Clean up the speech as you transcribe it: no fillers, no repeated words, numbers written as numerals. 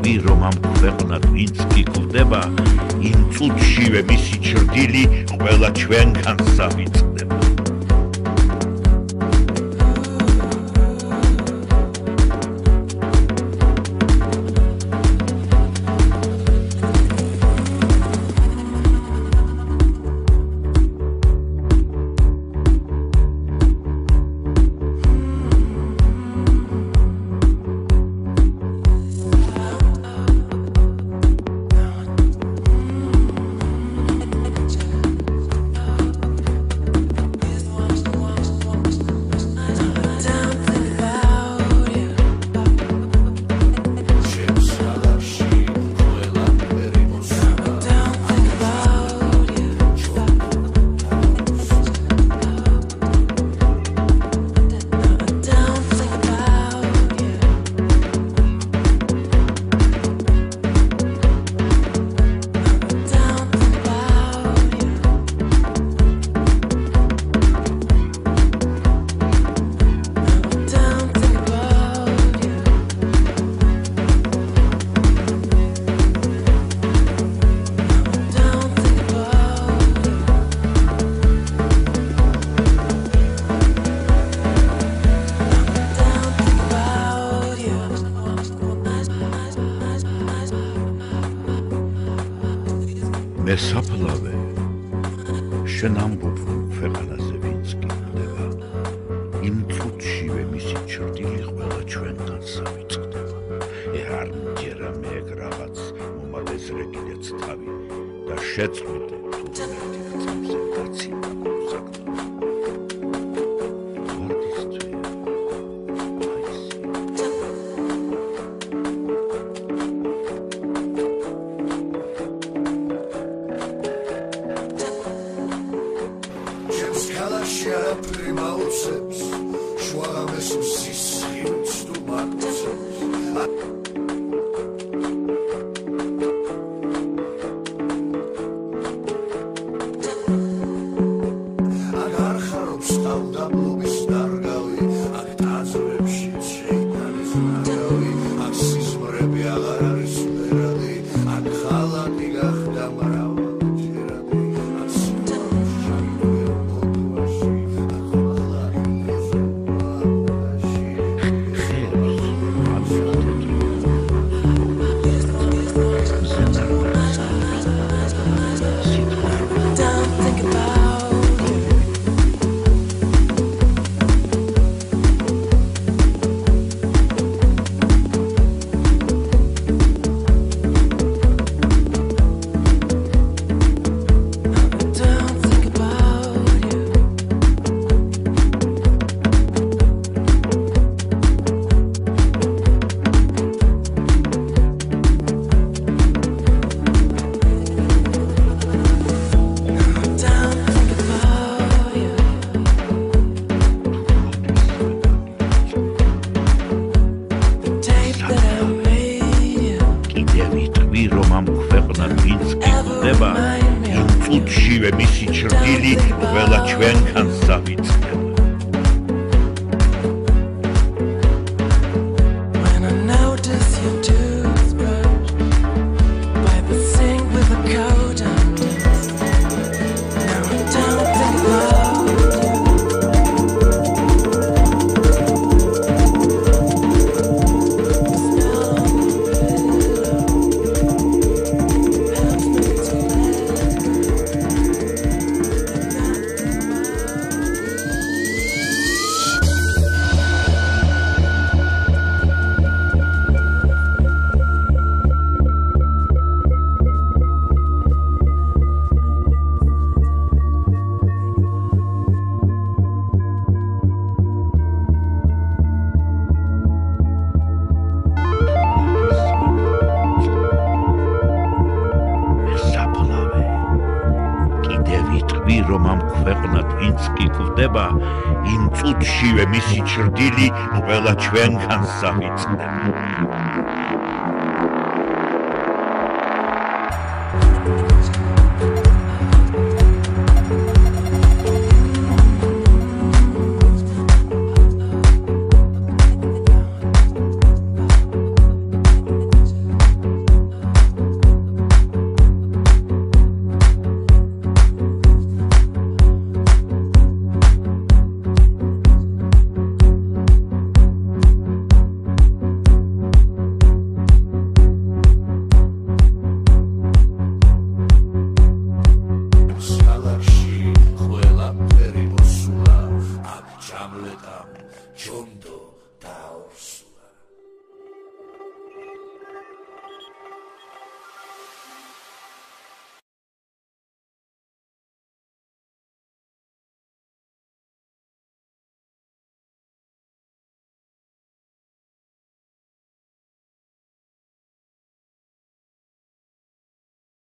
თქვი რომ ამ ქვეყნად ვინც კი გვხვდება იმ წუთშივე მისი ჭრდილი ყველა ჩვენგან სავიწყდება მე საფლავე შენ ამბობ ქვეყანაზე ვინც კი ხდება იმ წუთშივე მისი ჭრდილი ყველა ჩვენგან სავიწყდება არ მჯერა მე ეგ რაღაც მომალეზრე კიდეც თავი და შეწყვიტე თუ ერთი ხწამზე დაცინდა გულსაკდა Primauceps, šuāmes uz izskīts, tu makuceps. Ak arxarობს თავდაბლობის ნარგავი, აქ ტაძრებშიც შეიტანის ნარგავი, აქ სიზმრები აღარ არის ვერადი, აქ ხალატი გახდა მრავალჯერადი, აქ რომ ამ ქვეყნად ვინც კი ხდება იმ წუთშივე მისი ჭრდილი ყველა ჩვენგან სავიწყდება რომ ამ ქვეყნად ვინც კი გვხვდება იმ წუთშივე მისი ჭრდილი ყველა ჩვენგან სავიწყდება